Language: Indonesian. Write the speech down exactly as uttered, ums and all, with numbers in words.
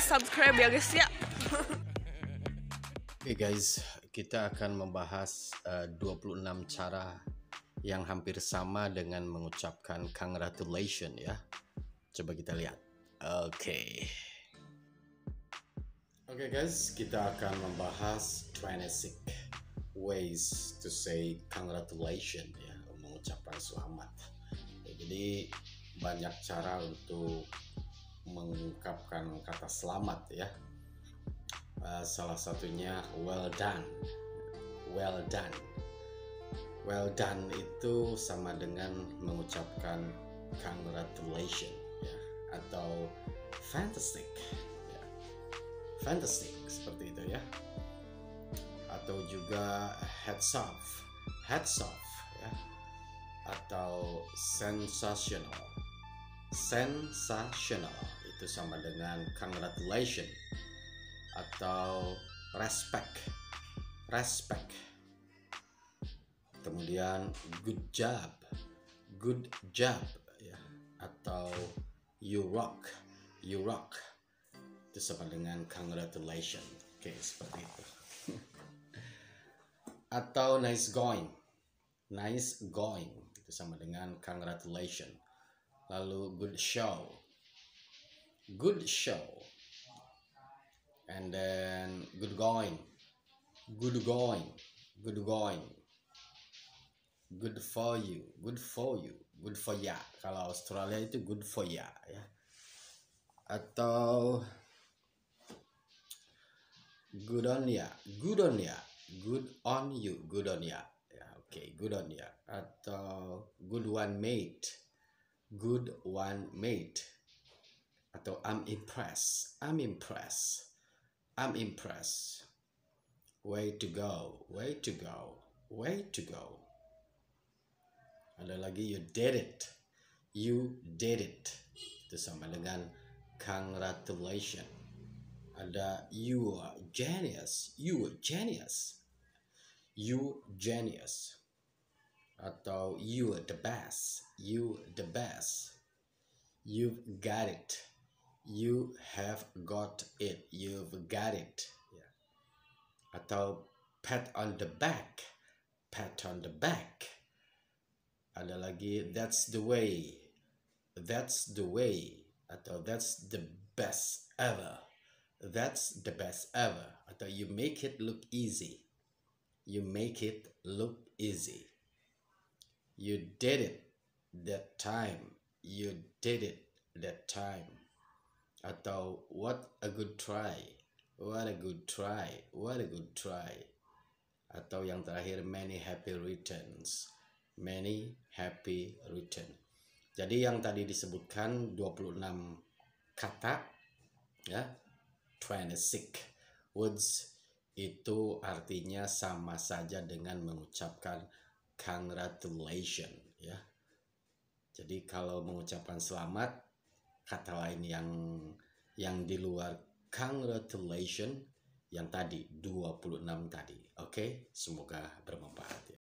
subscribe ya guys ya. Oke okay guys, kita akan membahas uh, dua puluh enam cara yang hampir sama dengan mengucapkan congratulations ya. Coba kita lihat. Oke. Okay. Oke okay guys, kita akan membahas twenty-six ways to say congratulations ya, mengucapkan selamat. Ya, jadi banyak cara untuk mengungkapkan kata selamat ya. Uh, salah satunya well done, well done, well done itu sama dengan mengucapkan congratulations ya, atau fantastic, ya. Fantastic seperti itu ya, atau juga heads off, heads off ya, atau sensational, sensational itu sama dengan congratulations. Atau respect, respect. Kemudian good job, good job ya. Atau you rock, you rock itu sama dengan congratulations. Oke, seperti itu. Atau nice going, nice going itu sama dengan congratulations. Lalu good show, good show. And then good going, good going, good going, good for you, good for you, good for ya. Kalau Australia itu good for ya ya. Atau good on ya, good on ya, good on you, good on ya. Ya oke, okay, good on ya. Atau good one mate, good one mate. Atau I'm impressed, I'm impressed. I'm impressed. Way to go, way to go, way to go. Ada lagi you did it, you did it. Itu sama dengan congratulations. Ada you are genius, you are genius, you genius. Atau you are the best, you the best. You've got it. You have got it. You've got it. Ya. Atau pat on the back. Pat on the back. Ada lagi that's the way. That's the way. Atau that's the best ever. That's the best ever. Atau you make it look easy. You make it look easy. You did it that time. You did it that time. Atau what a good try, what a good try, what a good try. Atau yang terakhir many happy returns, many happy return. Jadi yang tadi disebutkan dua puluh enam kata ya, twenty-six words itu artinya sama saja dengan mengucapkan congratulations ya. Jadi kalau mengucapkan selamat, kata lain yang yang di luar congratulations yang tadi dua puluh enam tadi. Oke, semoga bermanfaat ya.